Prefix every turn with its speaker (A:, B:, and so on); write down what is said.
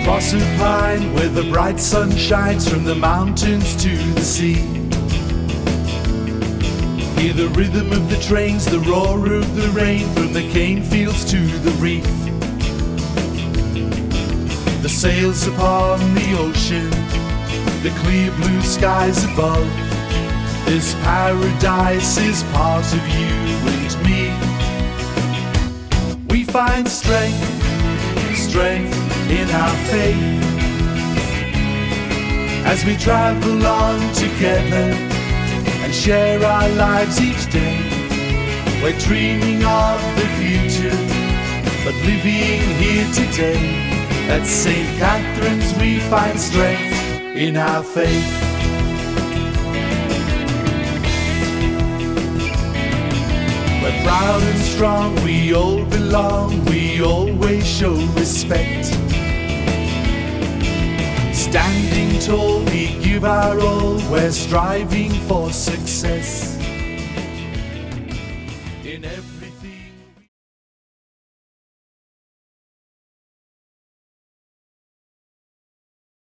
A: fossil pine, where the bright sun shines from the mountains to the sea. Hear the rhythm of the trains, the roar of the rain, from the cane fields to the reef. The sails upon the ocean, the clear blue skies above. This paradise is part of you and me. We find strength in our faith, as we travel on together and share our lives each day. We're dreaming of the future, but living here today. At St. Catherine's we find strength in our faith. We're proud and strong, we all belong, we always show respect. Standing tall, we give our all, we're striving for success.